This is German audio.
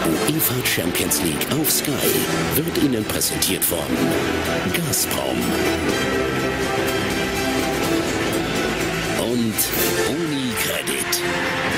UEFA Champions League auf Sky wird Ihnen präsentiert von Gazprom und UniCredit.